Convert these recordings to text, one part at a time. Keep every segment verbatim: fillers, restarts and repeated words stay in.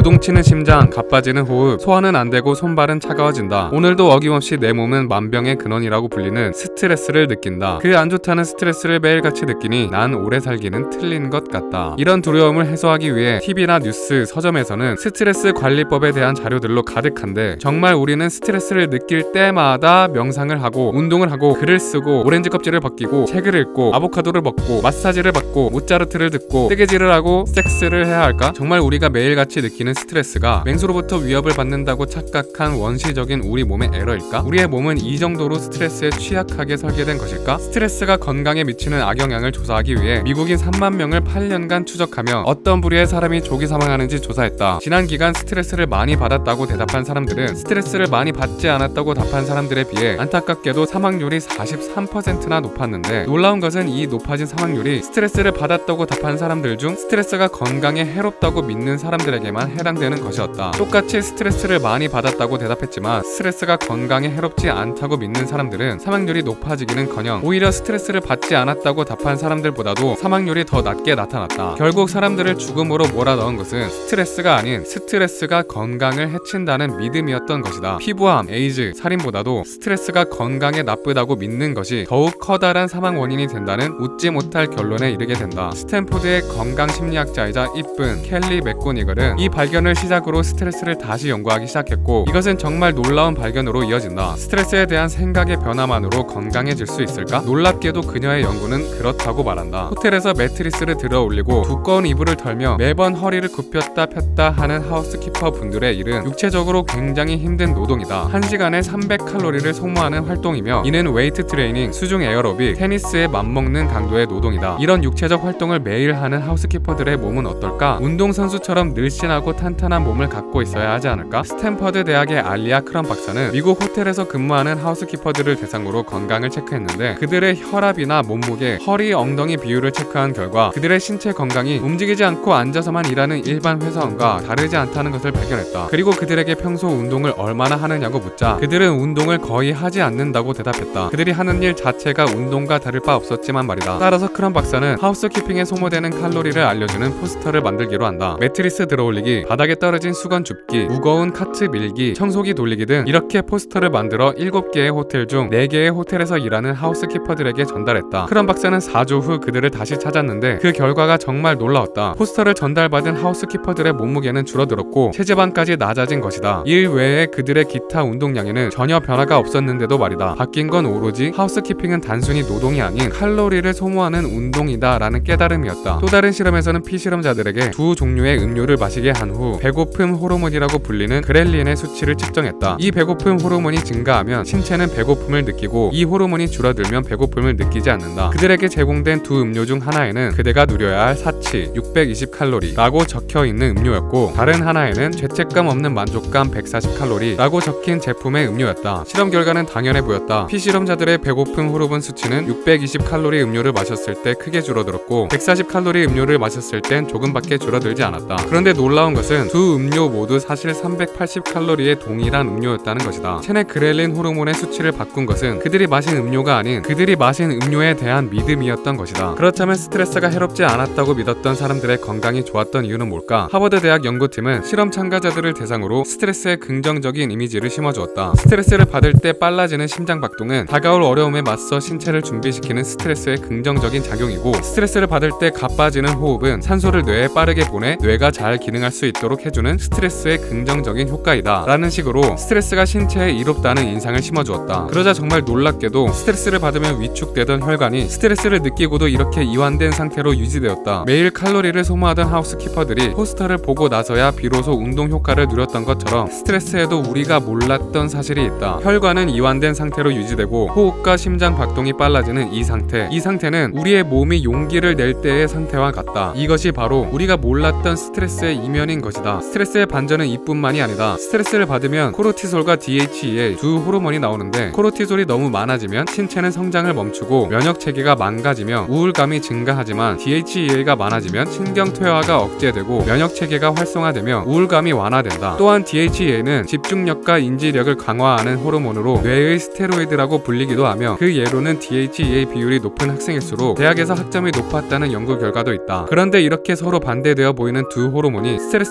요동치는 심장, 가빠지는 호흡, 소화는 안되고 손발은 차가워진다. 오늘도 어김없이 내 몸은 만병의 근원이라고 불리는 스트레스를 느낀다. 그 안좋다는 스트레스를 매일같이 느끼니 난 오래 살기는 틀린 것 같다. 이런 두려움을 해소하기 위해 티비나 뉴스, 서점에서는 스트레스 관리법에 대한 자료들로 가득한데, 정말 우리는 스트레스를 느낄 때마다 명상을 하고 운동을 하고 글을 쓰고 오렌지 껍질을 벗기고 책을 읽고 아보카도를 먹고 마사지를 받고 모차르트를 듣고 뜨개질을 하고 섹스를 해야 할까? 정말 우리가 매일같이 느끼는 스트레스가 맹수로부터 위협을 받는다고 착각한 원시적인 우리 몸의 에러일까? 우리의 몸은 이 정도로 스트레스에 취약하게 설계된 것일까? 스트레스가 건강에 미치는 악영향을 조사하기 위해 미국인 삼만 명을 팔 년간 추적하며 어떤 부류의 사람이 조기 사망하는지 조사했다. 지난 기간 스트레스를 많이 받았다고 대답한 사람들은 스트레스를 많이 받지 않았다고 답한 사람들에 비해 안타깝게도 사망률이 사십삼 퍼센트나 높았는데, 놀라운 것은 이 높아진 사망률이 스트레스를 받았다고 답한 사람들 중 스트레스가 건강에 해롭다고 믿는 사람들에게만 해당되는 것이었다. 똑같이 스트레스를 많이 받았다고 대답했지만 스트레스가 건강에 해롭지 않다고 믿는 사람들은 사망률이 높아지기는커녕 오히려 스트레스를 받지 않았다고 답한 사람들보다도 사망률이 더 낮게 나타났다. 결국 사람들을 죽음으로 몰아넣은 것은 스트레스가 아닌 스트레스가 건강을 해친다는 믿음이었던 것이다. 피부암, 에이즈, 살인보다도 스트레스가 건강에 나쁘다고 믿는 것이 더욱 커다란 사망 원인이 된다는 웃지 못할 결론에 이르게 된다. 스탠포드의 건강심리학자이자 이쁜 켈리 맥고니글은 이 발견을 시작으로 스트레스를 다시 연구하기 시작했고, 이것은 정말 놀라운 발견으로 이어진다. 스트레스에 대한 생각의 변화만으로 건강해질 수 있을까? 놀랍게도 그녀의 연구는 그렇다고 말한다. 호텔에서 매트리스를 들어 올리고 두꺼운 이불을 털며 매번 허리를 굽혔다 폈다 하는 하우스키퍼 분들의 일은 육체적으로 굉장히 힘든 노동이다. 한 시간에 삼백 칼로리를 소모하는 활동이며, 이는 웨이트 트레이닝, 수중 에어로빅, 테니스에 맞먹는 강도의 노동이다. 이런 육체적 활동을 매일 하는 하우스키퍼들의 몸은 어떨까? 운동선수처럼 늘씬하고 탄탄한 몸을 갖고 있어야 하지 않을까? 스탠퍼드 대학의 알리아 크럼 박사는 미국 호텔에서 근무하는 하우스키퍼들을 대상으로 건강을 체크했는데, 그들의 혈압이나 몸무게, 허리, 엉덩이 비율을 체크한 결과 그들의 신체 건강이 움직이지 않고 앉아서만 일하는 일반 회사원과 다르지 않다는 것을 발견했다. 그리고 그들에게 평소 운동을 얼마나 하느냐고 묻자 그들은 운동을 거의 하지 않는다고 대답했다. 그들이 하는 일 자체가 운동과 다를 바 없었지만 말이다. 따라서 크럼 박사는 하우스키핑에 소모되는 칼로리를 알려주는 포스터를 만들기로 한다. 매트리스 들어올리기, 바닥에 떨어진 수건 줍기, 무거운 카트 밀기, 청소기 돌리기 등 이렇게 포스터를 만들어 일곱 개의 호텔 중 네 개의 호텔에서 일하는 하우스키퍼들에게 전달했다. 크럼 박사는 사 주 후 그들을 다시 찾았는데 그 결과가 정말 놀라웠다. 포스터를 전달받은 하우스키퍼들의 몸무게는 줄어들었고 체지방까지 낮아진 것이다. 일 외에 그들의 기타 운동량에는 전혀 변화가 없었는데도 말이다. 바뀐 건 오로지 하우스키핑은 단순히 노동이 아닌 칼로리를 소모하는 운동이다 라는 깨달음이었다. 또 다른 실험에서는 피실험자들에게 두 종류의 음료를 마시게 한 후 배고픔 호르몬이라고 불리는 그렐린의 수치를 측정했다. 이 배고픔 호르몬이 증가하면 신체는 배고픔을 느끼고, 이 호르몬이 줄어들면 배고픔을 느끼지 않는다. 그들에게 제공된 두 음료 중 하나에는 그대가 누려야 할 사치 육백이십 칼로리 라고 적혀있는 음료였고, 다른 하나에는 죄책감 없는 만족감 백사십 칼로리 라고 적힌 제품의 음료였다. 실험 결과는 당연해 보였다. 피실험자들의 배고픔 호르몬 수치는 육백이십 칼로리 음료를 마셨을 때 크게 줄어들었고, 백사십 칼로리 음료를 마셨을 땐 조금밖에 줄어들지 않았다. 그런데 놀라운 것은 두 음료 모두 사실 삼백팔십 칼로리의 동일한 음료였다는 것이다. 체내 그렐린 호르몬의 수치를 바꾼 것은 그들이 마신 음료가 아닌 그들이 마신 음료에 대한 믿음이었던 것이다. 그렇다면 스트레스가 해롭지 않았다고 믿었던 사람들의 건강이 좋았던 이유는 뭘까? 하버드 대학 연구팀은 실험 참가자들을 대상으로 스트레스의 긍정적인 이미지를 심어주었다. 스트레스를 받을 때 빨라지는 심장박동은 다가올 어려움에 맞서 신체를 준비시키는 스트레스의 긍정적인 작용이고, 스트레스를 받을 때 가빠지는 호흡은 산소를 뇌에 빠르게 보내 뇌가 잘 기능할 수 있도록 해주는 스트레스의 긍정적인 효과이다 라는 식으로 스트레스가 신체에 이롭다는 인상을 심어주었다. 그러자 정말 놀랍게도 스트레스를 받으면 위축되던 혈관이 스트레스를 느끼고도 이렇게 이완된 상태로 유지되었다. 매일 칼로리를 소모하던 하우스키퍼들이 포스터를 보고 나서야 비로소 운동 효과를 누렸던 것처럼 스트레스에도 우리가 몰랐던 사실이 있다. 혈관은 이완된 상태로 유지되고 호흡과 심장 박동이 빨라지는 이 상태, 이 상태는 우리의 몸이 용기를 낼 때의 상태와 같다. 이것이 바로 우리가 몰랐던 스트레스의 이면인 것이다. 스트레스의 반전은 이뿐만이 아니다. 스트레스를 받으면 코르티솔과 디에이치이에이 두 호르몬이 나오는데, 코르티솔이 너무 많아지면 신체는 성장을 멈추고 면역체계가 망가지며 우울감이 증가하지만, 디에이치이에이가 많아지면 신경퇴화가 억제되고 면역체계가 활성화되며 우울감이 완화된다. 또한 디에이치이에이는 집중력과 인지력을 강화하는 호르몬으로 뇌의 스테로이드라고 불리기도 하며, 그 예로는 디에이치이에이 비율이 높은 학생일수록 대학에서 학점이 높았다는 연구 결과도 있다. 그런데 이렇게 서로 반대되어 보이는 두 호르몬이 스트레스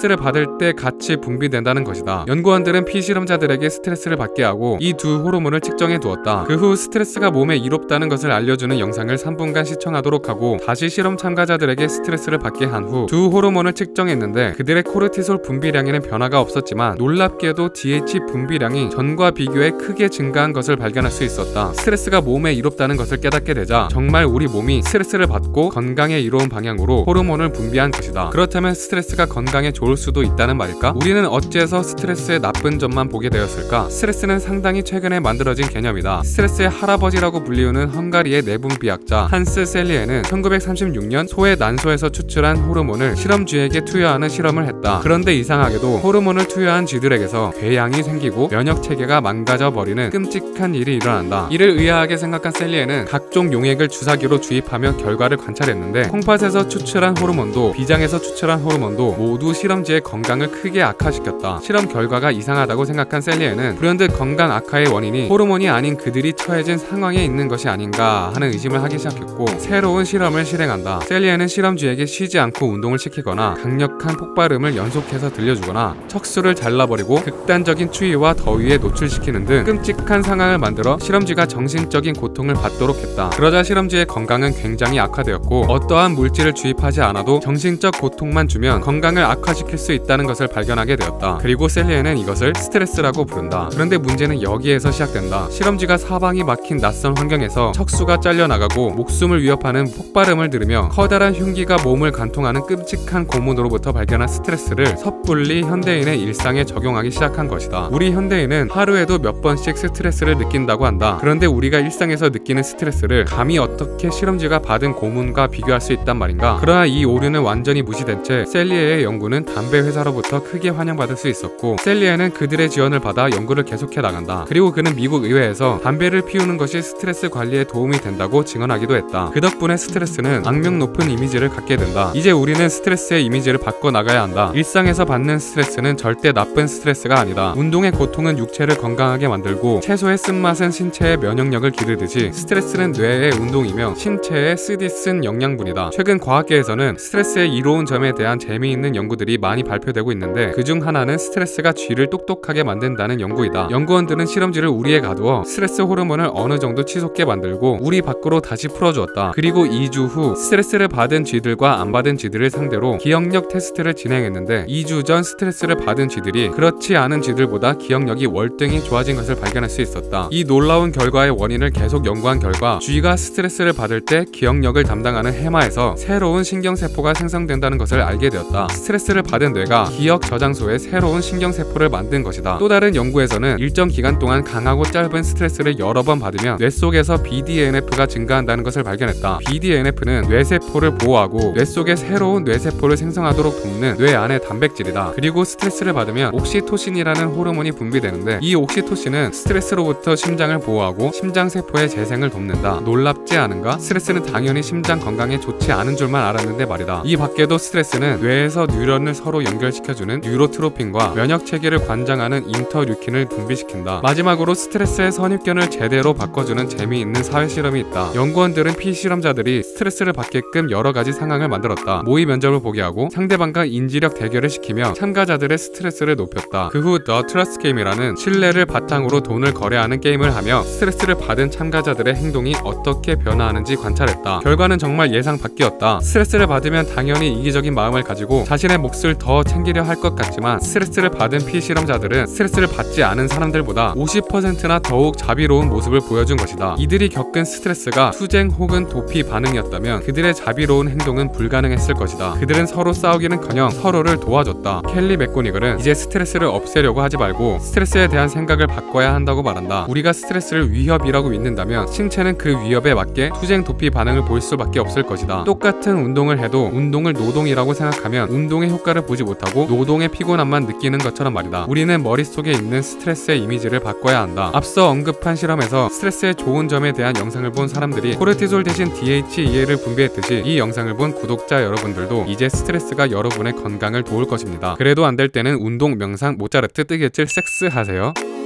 스트레스를 받을 때 같이 분비된다는 것이다. 연구원들은 피실험자들에게 스트레스를 받게 하고 이 두 호르몬을 측정해 두었다. 그 후 스트레스가 몸에 이롭다는 것을 알려주는 영상을 삼 분간 시청하도록 하고 다시 실험 참가자들에게 스트레스를 받게 한 후 두 호르몬을 측정했는데 그들의 코르티솔 분비량에는 변화가 없었지만 놀랍게도 디에이치 분비량이 전과 비교해 크게 증가한 것을 발견할 수 있었다. 스트레스가 몸에 이롭다는 것을 깨닫게 되자 정말 우리 몸이 스트레스를 받고 건강에 이로운 방향으로 호르몬을 분비한 것이다. 그렇다면 스트레스가 건강에 좋을 수도 있다는 말일까? 우리는 어째서 스트레스의 나쁜 점만 보게 되었을까? 스트레스는 상당히 최근에 만들어진 개념이다. 스트레스의 할아버지라고 불리우는 헝가리의 내분비학자 한스 셀리에는 천구백삼십육 년 소의 난소에서 추출한 호르몬을 실험쥐에게 투여하는 실험을 했다. 그런데 이상하게도 호르몬을 투여한 쥐들에게서 궤양이 생기고 면역 체계가 망가져 버리는 끔찍한 일이 일어난다. 이를 의아하게 생각한 셀리에는 각종 용액을 주사기로 주입하며 결과를 관찰했는데 콩팥에서 추출한 호르몬도 비장에서 추출한 호르몬도 모두 실험쥐의 건강을 크게 악화시켰다. 실험 결과가 이상하다고 생각한 셀리에는 불현듯 건강 악화의 원인이 호르몬이 아닌 그들이 처해진 상황에 있는 것이 아닌가 하는 의심을 하기 시작했고 새로운 실험을 실행한다. 셀리에는 실험쥐에게 쉬지 않고 운동을 시키거나 강력한 폭발음을 연속해서 들려주거나 척수를 잘라버리고 극단적인 추위와 더위에 노출시키는 등 끔찍한 상황을 만들어 실험쥐가 정신적인 고통을 받도록 했다. 그러자 실험쥐의 건강은 굉장히 악화되었고 어떠한 물질을 주입하지 않아도 정신적 고통만 주면 건강을 악화시킬 수 있다는 것을 발견하게 되었다. 그리고 셀리에는 이것을 스트레스라고 부른다. 그런데 문제는 여기에서 시작된다. 실험쥐가 사방이 막힌 낯선 환경에서 척수가 잘려나가고 목숨을 위협하는 폭발음을 들으며 커다란 흉기가 몸을 관통하는 끔찍한 고문으로부터 발견한 스트레스를 섣불리 현대인의 일상에 적용하기 시작한 것이다. 우리 현대인은 하루에도 몇 번씩 스트레스를 느낀다고 한다. 그런데 우리가 일상에서 느끼는 스트레스를 감히 어떻게 실험쥐가 받은 고문과 비교할 수 있단 말인가? 그러나 이 오류는 완전히 무시된 채 셀리에의 연구는 담배 회사로부터 크게 환영받을 수 있었고 셀리에는 그들의 지원을 받아 연구를 계속해 나간다. 그리고 그는 미국 의회에서 담배를 피우는 것이 스트레스 관리에 도움이 된다고 증언하기도 했다. 그 덕분에 스트레스는 악명 높은 이미지를 갖게 된다. 이제 우리는 스트레스의 이미지를 바꿔 나가야 한다. 일상에서 받는 스트레스는 절대 나쁜 스트레스가 아니다. 운동의 고통은 육체를 건강하게 만들고 채소의 쓴맛은 신체의 면역력을 기르듯이 스트레스는 뇌의 운동이며 신체에 쓰디쓴 영양분이다. 최근 과학계에서는 스트레스의 이로운 점에 대한 재미있는 연구들이 많이 발표되고 있는데 그중 하나는 스트레스가 쥐를 똑똑하게 만든다는 연구이다. 연구원들은 실험쥐를 우리에 가두어 스트레스 호르몬을 어느 정도 치솟게 만들고 우리 밖으로 다시 풀어주었다. 그리고 이 주 후 스트레스를 받은 쥐들과 안 받은 쥐들을 상대로 기억력 테스트를 진행했는데 이 주 전 스트레스를 받은 쥐들이 그렇지 않은 쥐들보다 기억력이 월등히 좋아진 것을 발견할 수 있었다. 이 놀라운 결과의 원인을 계속 연구한 결과 쥐가 스트레스를 받을 때 기억력을 담당하는 해마에서 새로운 신경세포가 생성된다는 것을 알게 되었다. 스트레스를 받은 뇌가 기억 저장소에 새로운 신경세포를 만든 것이다. 또 다른 연구에서는 일정 기간 동안 강하고 짧은 스트레스를 여러 번 받으면 뇌 속에서 비디엔에프가 증가한다는 것을 발견했다. 비디엔에프는 뇌세포를 보호하고 뇌 속에 새로운 뇌세포를 생성하도록 돕는 뇌 안의 단백질이다. 그리고 스트레스를 받으면 옥시토신이라는 호르몬이 분비되는데 이 옥시토신은 스트레스로부터 심장을 보호하고 심장세포의 재생을 돕는다. 놀랍지 않은가? 스트레스는 당연히 심장 건강에 좋지 않은 줄만 알았는데 말이다. 이 밖에도 스트레스는 뇌에서 뉴런을 서로 연결시켜주는 뉴로트로핀과 면역체계를 관장하는 인터류킨을 분비시킨다. 마지막으로 스트레스의 선입견을 제대로 바꿔주는 재미있는 사회실험이 있다. 연구원들은 피실험자들이 스트레스를 받게끔 여러가지 상황을 만들었다. 모의 면접을 보게 하고 상대방과 인지력 대결을 시키며 참가자들의 스트레스를 높였다. 그 후 더 트러스트 게임이라는 신뢰를 바탕으로 돈을 거래하는 게임을 하며 스트레스를 받은 참가자들의 행동이 어떻게 변화하는지 관찰했다. 결과는 정말 예상 밖이었다. 스트레스를 받으면 당연히 이기적인 마음을 가지고 자신의 몫을 더 챙기려 할 것 같지만 스트레스를 받은 피실험자들은 스트레스를 받지 않은 사람들보다 오십 퍼센트나 더욱 자비로운 모습을 보여준 것이다. 이들이 겪은 스트레스가 투쟁 혹은 도피 반응이었다면 그들의 자비로운 행동은 불가능했을 것이다. 그들은 서로 싸우기는커녕 서로를 도와줬다. 켈리 맥고니글은 이제 스트레스를 없애려고 하지 말고 스트레스에 대한 생각을 바꿔야 한다고 말한다. 우리가 스트레스를 위협이라고 믿는다면 신체는 그 위협에 맞게 투쟁 도피 반응을 보일 수밖에 없을 것이다. 똑같은 운동을 해도 운동을 노동이라고 생각하면 운동의 효과를 보지 못하고 노동의 피곤함만 느끼는 것처럼 말이다. 우리는 머릿속에 있는 스트레스의 이미지를 바꿔야 한다. 앞서 언급한 실험에서 스트레스의 좋은 점에 대한 영상을 본 사람들이 코르티솔 대신 디에이치이에를 분비했듯이 이 영상을 본 구독자 여러분들도 이제 스트레스가 여러분의 건강을 도울 것입니다. 그래도 안 될 때는 운동, 명상, 모차르트, 뜨개질, 섹스 하세요.